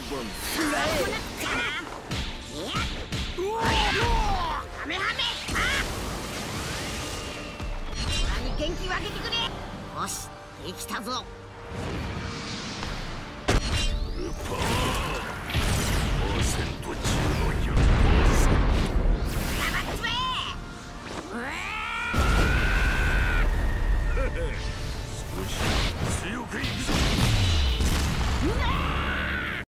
元気分けてくれ。よし、できたぞ。 少し強くいくぞ。